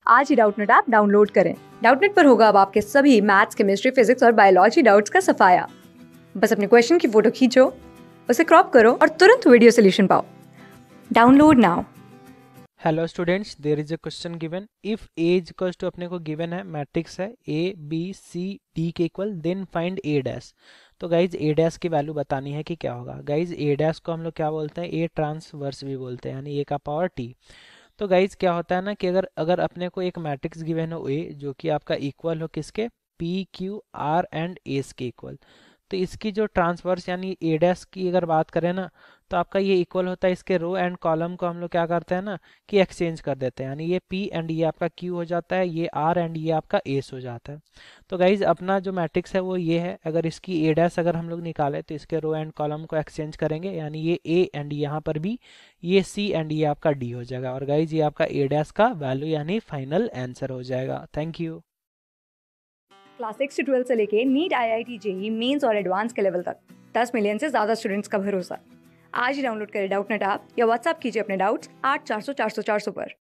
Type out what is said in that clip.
आज ही Doubtnut app download करें। डाउटनेट पर होगा अब आपके सभी मैथ्स, केमिस्ट्री, फिजिक्स और बायोलॉजी डाउट्स का सफाया। बस अपने क्वेश्चन की फोटो खींचो, उसे क्रॉप करो और तुरंत वीडियो सोल्यूशन पाओ। Download now. Hello students, there is a question given. If A is equals to अपने को गिवन है, मैट्रिक्स है ए बी सी डी के equal, then find A dash. तो गाइज ए डैश की वैल्यू बतानी है कि क्या होगा। गाइज ए डैश को हम लोग क्या बोलते हैं, ए ट्रांसवर्स भी बोलते हैं, यानी ए का पावर टी। तो गाइज क्या होता है ना कि अगर अगर अपने को एक मैट्रिक्स गिवन हो ए, जो कि आपका इक्वल हो किसके, P Q R and S के इक्वल, तो इसकी जो ट्रांसवर्स यानी ए डैश की अगर बात करें ना, तो आपका ये इक्वल होता है इसके रो एंड कॉलम को हम लोग क्या करते हैं ना कि एक्सचेंज कर देते हैं, यानी ये पी एंड ये आपका क्यू हो जाता है, ये आर एंड ये आपका एस हो जाता है। तो गाइज अपना जो मैट्रिक्स है वो ये है। अगर इसकी ए डैश अगर हम लोग निकालें तो इसके रो एंड कॉलम को एक्सचेंज करेंगे, यानी ये ए एंड यहाँ पर भी ये सी एंड ये आपका डी हो जाएगा। और गाइज ये आपका ए डैश का वैल्यू यानी फाइनल आंसर हो जाएगा। Thank you. क्लास 6 से 12 से लेके नीट, IIT, JEE मेंस और एडवांस के लेवल तक 10 मिलियन से ज्यादा स्टूडेंट्स का भरोसा। आज ही डाउनलोड करें डाउटनेट ऐप या व्हाट्सएप कीजिए अपने डाउट्स 8400 400 400 पर।